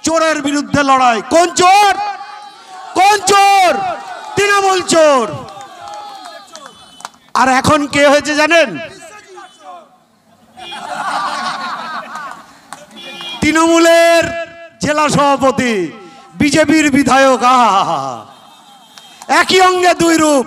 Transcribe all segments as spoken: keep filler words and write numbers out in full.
চোরের বিরুদ্ধে লড়াই। কোন চোর? কোন চোর? তৃণমূল চোর। আর এখন কে হয়েছে জানেন? তৃণমূলের জেলা সভাপতি, বিজেপির বিধায়ক। আহা, একই অঙ্গে দুই রূপ,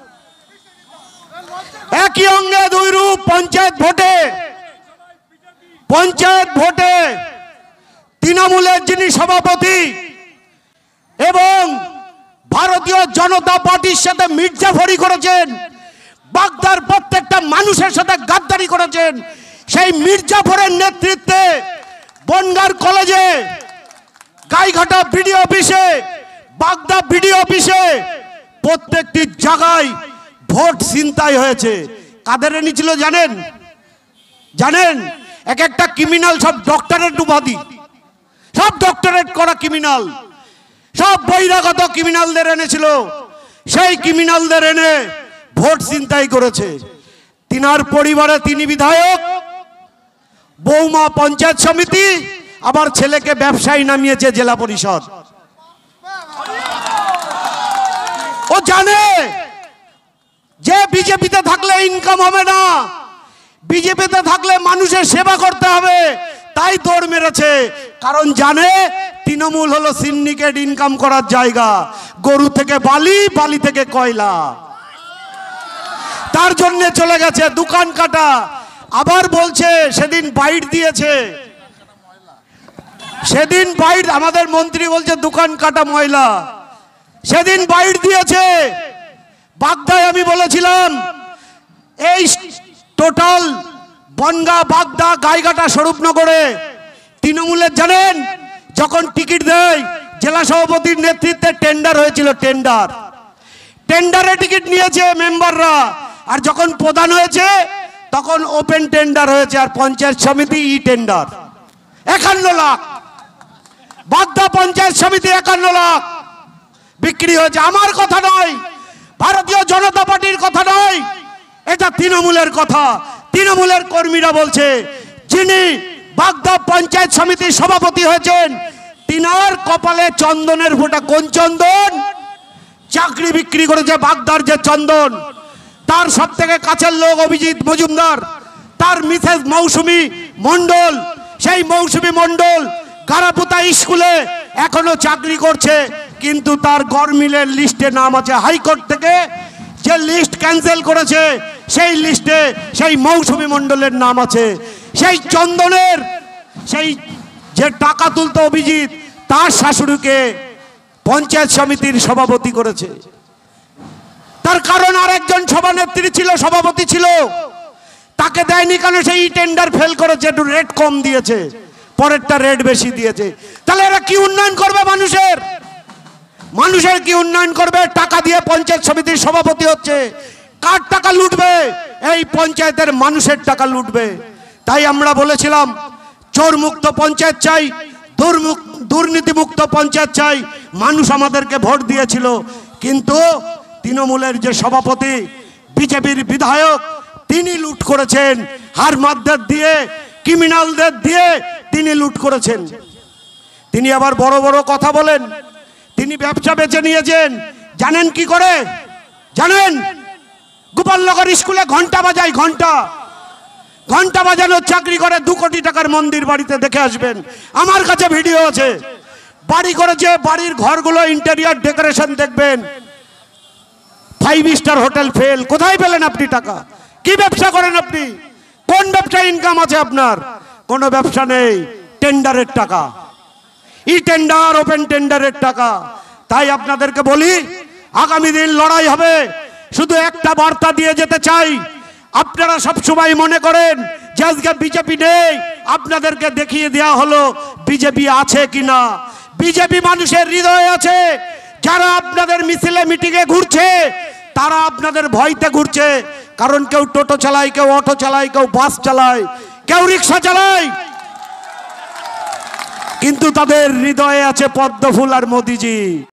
একই অঙ্গে দুই রূপ। পঞ্চায়েত ভোটে পঞ্চায়েত ভোটে তৃণমূলের যিনি সভাপতি এবং ভারতীয় জনতা পার্টির সাথে মির্জাফরি করেছেন, বাগদার প্রত্যেকটা মানুষের সাথে গাদ্দারি করেছেন, সেই মির্জাফরের নেতৃত্বে বনগাঁর কলেজে, গাইঘাটা বিডিও অফিসে, বাগদা বিডিও অফিসে প্রত্যেকটি জায়গায় ভোট ছিনতাই হয়েছে। কাদের এনেছিল জানেন? জানেন? এক একটা ক্রিমিনাল, সব ডক্টরেট উপাধি, সব ডক্টরেট করা ক্রিমিনাল, সব বহিরাগত ক্রিমিনালদের এনেছিল। সেই ক্রিমিনালদের এনে ভোট ছিনতাই করেছে। তিনার পরিবারে তিনি বিধায়ক, বৌমা পঞ্চায়েত সমিতি, আবার ছেলেকে ব্যবসায়ী নামিয়েছে জেলা পরিষদ। ও জানে যে বিজেপিতে থাকলে ইনকাম হবে না, বিজেপিতে থাকলে মানুষের সেবা করতে হবে, তাই দৌড় মেরেছে। কারণ জানে তৃণমূল হলো সিন্ডিকেট ইনকাম করার জায়গা, গরু থেকে বালি, বালি থেকে কয়লা। তার জন্য চলে গেছে দোকান কাটা। আবার বলছে সেদিন বাইট দিয়েছে, সেদিন বাইট, আমাদের মন্ত্রী বলছে দোকান কাটা ময়লা, সেদিন বাইট দিয়েছে। বাগদায় আমি বলেছিলাম এই টোটাল বনগাঁ, বাগদা, গাইঘাটা, স্বরূপনগরে তৃণমূলের জানেন যখন টিকিট দেয় জেলা সভাপতির নেতৃত্বে টেন্ডার হয়েছিল, টেন্ডার টেন্ডারে টিকিট নিয়েছে মেম্বাররা, আর যখন প্রধান হয়েছে তখন ওপেন টেন্ডার হয়েছে, আর পঞ্চায়েত সমিতি ই টেন্ডার। একান্ন লাখ বাগদা পঞ্চায়েত সমিতি একান্ন লাখ বিক্রি হয়েছে। আমার কথা নয়, ভারতীয় জনতা পার্টির কথা নয়, এটা তৃণমূলের কথা। তৃণমূলের কর্মীরা বলছে যিনি বাগদা পঞ্চায়েত সমিতির সভাপতি হয়েছেন তিনার কপালে চন্দনের ফোঁটা। কোন চন্দন? চাকরি বিক্রি করেছে বাগদার যে চন্দন, তার সব থেকে কাছের লোক অভিজিৎ মজুমদার, তার মিসেস মৌসুমী মন্ডল। সেই মৌসুমী মন্ডল গারাপুতা স্কুলে এখনো চাকরি করছে, কিন্তু তার গরমিলের লিস্টে নাম আছে হাইকোর্ট থেকে, যে লিস্ট ক্যান্সেল করেছে সেই লিস্টে সেই মৌসুমী মন্ডলের নাম আছে। সেই চন্দনের, সেই যে টাকা তুলতো অভিজিৎ, তার শাশুড়িকে পঞ্চায়েত সমিতির সভাপতি করেছে। তার কারণ আর একজন সভানেত্রী ছিল, সভাপতি ছিল, তাকে দেয়নি কেন? সেই টেন্ডার ফেল করেছে, একটু রেট কম দিয়েছে, পরেরটা রেট বেশি দিয়েছে। তাহলে এরা কি উন্নয়ন করবে? মানুষের মানুষের কি উন্নয়ন করবে? টাকা দিয়ে পঞ্চায়েত সমিতির সভাপতি হচ্ছে, কার টাকা লুটবে? এই পঞ্চায়েতের মানুষের টাকা লুটবে। তাই আমরা বলেছিলাম চোর মুক্ত পঞ্চায়েত চাই, দুর্নীতি মুক্ত পঞ্চায়েত চাই। মানুষ আমাদেরকে ভোট দিয়েছিল, কিন্তু তৃণমূলের যে সভাপতি, বিজেপির বিধায়ক, তিনি লুট করেছেন, হারমাদদের দিয়ে, ক্রিমিনালদের দিয়ে তিনি লুট করেছেন। তিনি আবার বড় বড় কথা বলেন, তিনি ব্যবসা বেছে নিয়েছেন। জানেন কি করে? জানেন? গোপালনগর স্কুলে ঘন্টা বাজায়, ঘন্টা ঘন্টা বাজানোর চাকরি করে, দু কোটি টাকার মন্দির বাড়িতে, দেখে আসবেন, আমার কাছে ভিডিও আছে। বাড়ি করেছে, বাড়ির ঘরগুলো ইন্টেরিয়র ডেকোরেশন দেখবেন, ফাইভ স্টার হোটেল ফেল। কোথায় পেলেন আপনি টাকা? কি ব্যবসা করেন আপনি? কোন ব্যবসা ইনকাম আছে আপনার? কোনো ব্যবসা নেই, টেন্ডারের টাকা, ই টেন্ডার, ওপেন টেন্ডারের টাকা। তাই আপনাদেরকে বলি আগামী দিন লড়াই হবে। শুধু একটা বার্তা দিয়ে যেতে চাই, আপনারা সব সময় মনে করেন যে আজকে বিজেপি নেই, আপনাদেরকে দেখিয়ে দেওয়া হলো বিজেপি আছে কিনা। বিজেপি মানুষের হৃদয়ে আছে। যারা আপনাদের মিছিলে মিটিংয়ে ঘুরছে তারা আপনাদের ভয়তে ঘুরছে, কারণ কেউ টোটো চালায়, কেউ অটো চালায়, কেউ বাস চালায়, কেউ রিক্সা চালায়, কিন্তু তাদের হৃদয়ে আছে পদ্মফুল আর মোদিজি।